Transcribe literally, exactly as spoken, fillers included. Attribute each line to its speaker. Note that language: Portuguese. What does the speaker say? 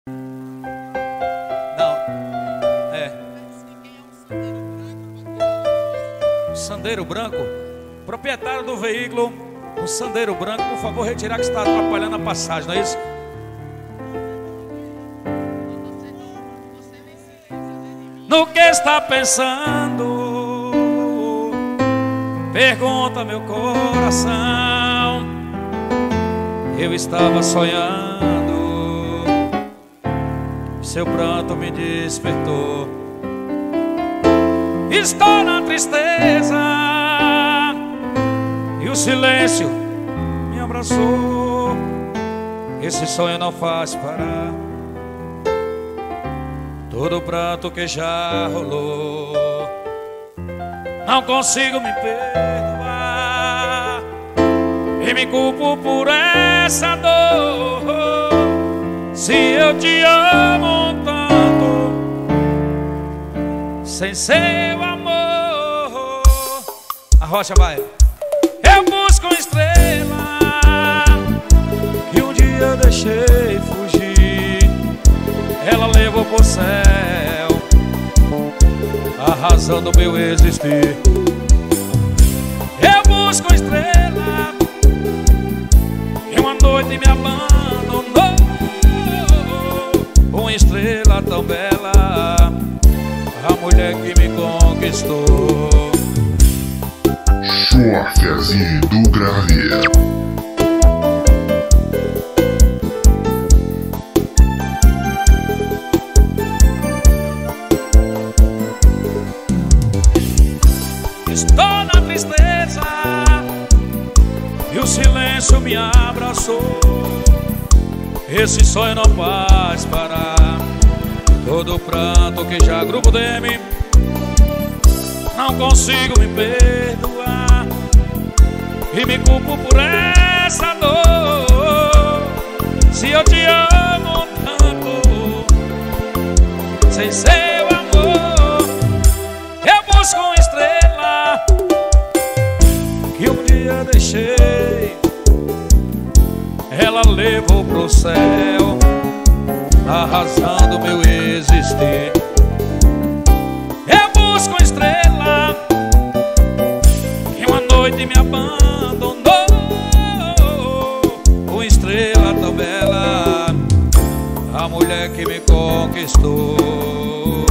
Speaker 1: Não, é Sandeiro Branco, proprietário do veículo, o Sandeiro Branco, por favor, retirar que está atrapalhando a passagem, não é isso? No que está pensando? Pergunta meu coração. Eu estava sonhando, seu pranto me despertou. Estou na tristeza e o silêncio me abraçou. Esse sonho não faz parar todo o pranto que já rolou. Não consigo me perdoar e me culpo por essa dor. Se eu te amo tanto, sem seu amor. A rocha vai. Eu busco estrela que um dia eu deixei fugir. Ela levou pro céu a razão do meu existir. Eu busco estrela e uma noite me abandonou. Uma estrela tão bela, a mulher que me conquistou.
Speaker 2: Schwarferzinho do Gravier.
Speaker 1: Estou na tristeza e o silêncio me abraçou. Esse sonho não faz parar todo o pranto que já grupo de mim. Não consigo me perdoar e me culpo por essa dor. Se eu te amo tanto, sem seu amor. Eu busco uma estrela que um dia deixei. Ela levou pro céu a razão do meu existir. Eu busco uma estrela que uma noite me abandonou. Uma estrela tão bela, a mulher que me conquistou.